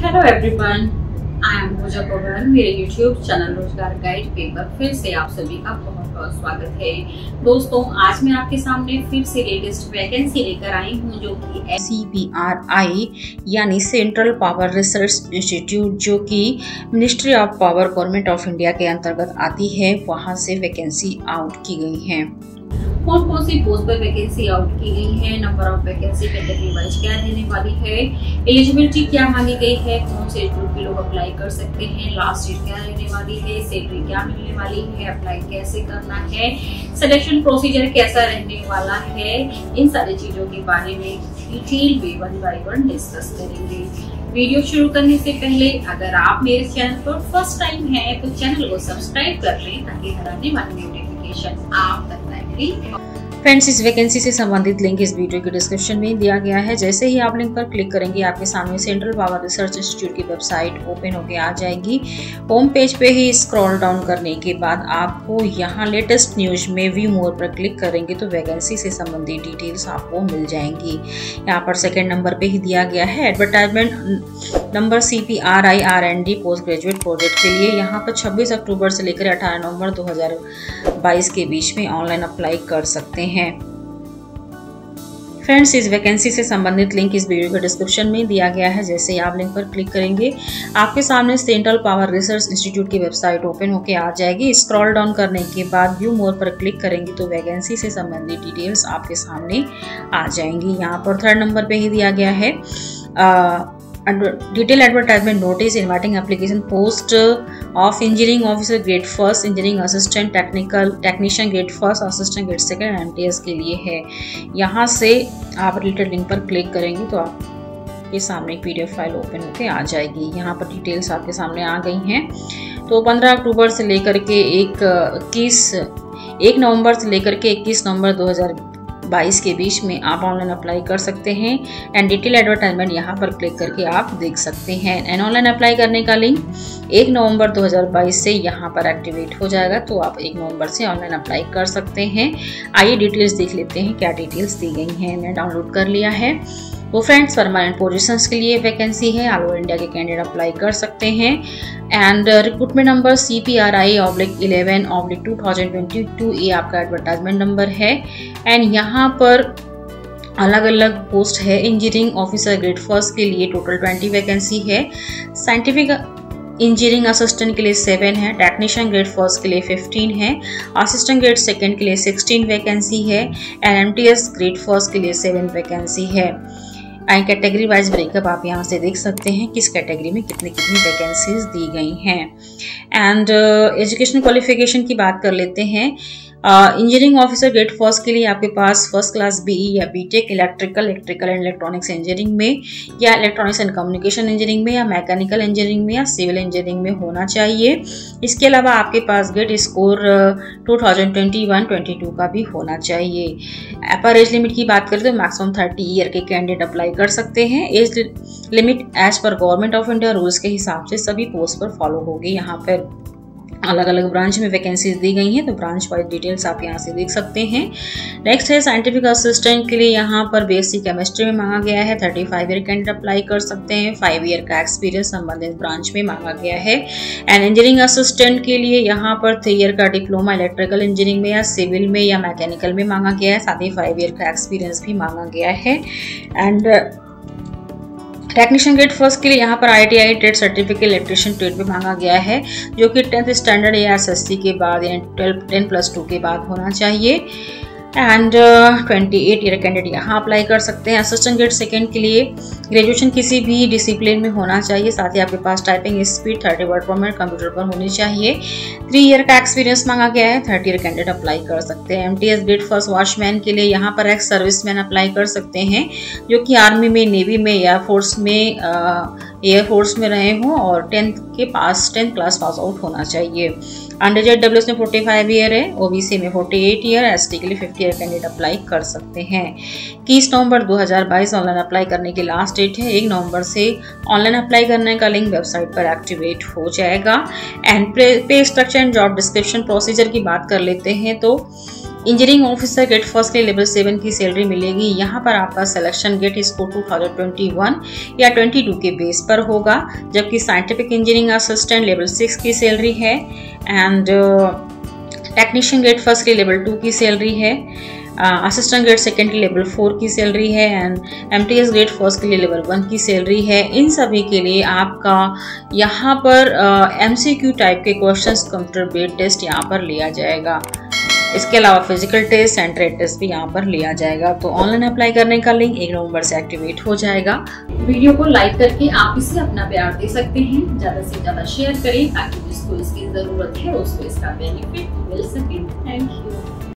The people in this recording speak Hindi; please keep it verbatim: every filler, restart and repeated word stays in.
Hello everyone, I am Pooja Pawan. मेरे यूट्यूब चैनल रोजगार गाइड पे पर फिर से आप सभी का बहुत बहुत स्वागत है। दोस्तों, आज मैं आपके सामने फिर से लेटेस्ट वैकेंसी लेकर आई हूँ जो कि सी पी आर आई यानी सेंट्रल पावर रिसर्च इंस्टीट्यूट, जो कि ministry of power government of India के अंतर्गत आती है, वहाँ से वैकेंसी आउट की गई है। कौन कौन सी पोस्ट पर वैकेंसी आउट की गई है, number of vacancy category wise क्या रहने वाली है, एलिजिबिलिटी क्या मांगी गई है, कौन से ग्रुप के लोग अप्लाई कर सकते हैं, लास्ट डेट क्या रहने वाली है, सैलरी क्या मिलने वाली है, अप्लाई कैसे करना है, सिलेक्शन प्रोसीजर कैसा रहने वाला है, इन सारी चीजों के बारे में डिटेल में वन बाय वन डिस्कस करेंगे। वीडियो शुरू करने से पहले अगर आप मेरे चैनल पर फर्स्ट टाइम हैं तो चैनल को सब्सक्राइब कर लें ताकि हर आने वाली नोटिफिकेशन आप तक टाइमली। फ्रेंड्स, इस वैकेंसी से संबंधित लिंक इस वीडियो के डिस्क्रिप्शन में दिया गया है। जैसे ही आप लिंक पर क्लिक करेंगे आपके सामने सेंट्रल पावर रिसर्च इंस्टीट्यूट की वेबसाइट ओपन होकर आ जाएगी। होम पेज पे ही स्क्रॉल डाउन करने के बाद आपको यहाँ लेटेस्ट न्यूज में व्यू मोर पर क्लिक करेंगे तो वैकेंसी से संबंधित डिटेल्स आपको मिल जाएंगी। यहाँ पर सेकेंड नंबर पे ही दिया गया है advertisement number C P R I R N D post graduate project के लिए। यहाँ पर छब्बीस अक्टूबर से लेकर अठारह नवंबर दो हजार बाईस के बीच में ऑनलाइन अप्लाई कर सकते हैं। फ्रेंड्स, इस वैकेंसी से संबंधित लिंक इस वीडियो के डिस्क्रिप्शन में दिया गया है। जैसे ही आप लिंक पर क्लिक करेंगे आपके सामने सेंट्रल पावर रिसर्च इंस्टीट्यूट की वेबसाइट ओपन होकर आ जाएगी। स्क्रॉल डाउन करने के बाद व्यू मोर पर क्लिक करेंगे तो वैकेंसी से संबंधित डिटेल्स आपके सामने आ जाएंगी। यहाँ पर थर्ड नंबर पे ही दिया गया है detail advertisement notice inviting application post of engineering officer grade first, engineering assistant, technical technician grade first, assistant grade second M T S के लिए है। यहाँ से आप रिलेटेड लिंक पर क्लिक करेंगे तो आपके सामने एक P D F file open होकर आ जाएगी। यहाँ पर डिटेल्स आपके सामने आ गई हैं। तो पंद्रह अक्टूबर से लेकर के एक इक्कीस एक नवंबर से लेकर के इक्कीस नवंबर दो हजार बाईस के बीच में आप ऑनलाइन अप्लाई कर सकते हैं। एंड डिटेल एडवर्टाइजमेंट यहाँ पर क्लिक करके आप देख सकते हैं। एंड ऑनलाइन अप्लाई करने का लिंक एक नवंबर दो हजार बाईस से यहाँ पर एक्टिवेट हो जाएगा, तो आप एक नवंबर से ऑनलाइन अप्लाई कर सकते हैं। आइए डिटेल्स देख लेते हैं क्या डिटेल्स दी गई हैं। मैंने डाउनलोड कर लिया है। तो फ्रेंड्स, परमानेंट पोजीशंस के लिए वैकेंसी है। ऑल ओवर इंडिया के कैंडिडेट अप्लाई कर सकते हैं। And recruitment number C P R I oblique eleven oblique two thousand twenty two ये आपका एडवर्टाइजमेंट नंबर है। एंड यहाँ पर अलग अलग पोस्ट है। इंजीनियरिंग ऑफिसर ग्रेड फर्स्ट के लिए टोटल ट्वेंटी वैकेंसी है। साइंटिफिक इंजीनियरिंग असिस्टेंट के लिए सेवन है। टेक्नीशियन ग्रेड फर्स्ट के लिए फिफ्टीन है। असिस्टेंट ग्रेड सेकंड के लिए सिक्सटीन वैकेंसी है। And M T S grade first के लिए सेवन वैकेंसी है। एंड कैटेगरी वाइज ब्रेकअप आप यहाँ से देख सकते हैं किस कैटेगरी में कितनी कितनी वैकेंसीज दी गई हैं। एंड एजुकेशन क्वालिफिकेशन की बात कर लेते हैं। इंजीनियरिंग ऑफिसर ग्रेड फर्स्ट के लिए आपके पास फर्स्ट क्लास बीई या BTech electrical electrical and electronics engineering में या इलेक्ट्रॉनिक्स एंड कम्युनिकेशन इंजीनियरिंग में या मैकेनिकल इंजीनियरिंग में या सिविल इंजीनियरिंग में होना चाहिए। इसके अलावा आपके पास ग्रेड score two thousand twenty one twenty two का भी होना चाहिए। अपर एज लिमिट की बात करें तो मैक्सिमम थर्टी ईयर के कैंडिडेट अप्लाई कर सकते हैं। एज लिमिट एज पर गवर्नमेंट ऑफ इंडिया रूल्स के हिसाब से सभी पोस्ट पर फॉलो होगी। यहाँ पर अलग अलग ब्रांच में वैकेंसीज दी गई हैं, तो ब्रांच वाइज डिटेल्स आप यहाँ से देख सकते हैं। नेक्स्ट है साइंटिफिक असिस्टेंट के लिए यहाँ पर बेसिक केमिस्ट्री में मांगा गया है। Thirty five year candidate apply कर सकते हैं। फाइव ईयर का एक्सपीरियंस संबंधित ब्रांच में मांगा गया है। एंड इंजीनियरिंग असिस्टेंट के लिए यहाँ पर थ्री ईयर का डिप्लोमा इलेक्ट्रिकल इंजीनियरिंग में या सिविल में या मैकेनिकल में मांगा गया है। साथ ही फाइव ईयर का एक्सपीरियंस भी मांगा गया है। एंड टेक्नीशियन ग्रेड फर्स्ट के लिए यहाँ पर I T I trade certificate electrician trade में मांगा गया है, जो कि टेंथ स्टैंडर्ड या एस एस सी के बाद या ट्वेल्व टेन प्लस टू के बाद होना चाहिए। And twenty eight year candidate यहाँ अप्लाई कर सकते हैं। असिस्टेंट ग्रेड सेकंड के लिए ग्रेजुएशन किसी भी डिसिप्लिन में होना चाहिए। साथ ही आपके पास typing speed thirty word per minute computer पर होनी चाहिए। थ्री ईयर का एक्सपीरियंस मांगा गया है। थर्टी ईयर कैंडिडेट अप्लाई कर सकते हैं। M T S grade first watchman के लिए यहाँ पर एक्स सर्विसमैन अप्लाई कर सकते हैं, जो कि आर्मी में, नेवी में, एयरफोर्स में एयरफोर्स में रहे हों और टेंथ के पास टेंथ क्लास पास आउट होना चाहिए। अंडर जेड डब्ल्यू एस में फोर्टी फाइव ईयर है। ओबीसी में फोर्टी एट ईयर। एसटी के लिए फिफ्टी ईयर कैंडिडेट अप्लाई कर सकते हैं। इक्कीस नवंबर दो हजार बाईस ऑनलाइन अप्लाई करने की लास्ट डेट है। एक नवंबर से ऑनलाइन अप्लाई करने का लिंक वेबसाइट पर एक्टिवेट हो जाएगा। And pay structure and job description procedure की बात कर लेते हैं तो इंजीनियरिंग ऑफिसर गेट फर्स्ट के लिए लेवल सेवन की सैलरी मिलेगी। यहाँ पर आपका selection GATE score two thousand twenty one या ट्वेंटी टू के बेस पर होगा, जबकि scientific engineering assistant level six की सैलरी है एंड टेक्नीशियन गेट फर्स्ट के लेवल टू की सैलरी है, असिस्टेंट ग्रेड सेकेंड की लेवल फोर की सैलरी है एंड एमटीएस ग्रेड फर्स्ट के लिए लेवल वन की सैलरी है। इन सभी के लिए आपका यहाँ पर एमसीक्यू टाइप के क्वेश्चंस कंप्यूटर बेस्ड टेस्ट यहाँ पर लिया जाएगा। इसके अलावा physical test and trade test भी यहाँ पर लिया जाएगा। तो ऑनलाइन अप्लाई करने का लिंक एक नवंबर से एक्टिवेट हो जाएगा। वीडियो को लाइक करके आप इसे अपना प्यार दे सकते हैं, ज्यादा से ज्यादा शेयर करें ताकि जिसको इसकी जरूरत है उसको इसका बेनिफिट मिल सके। Thank you.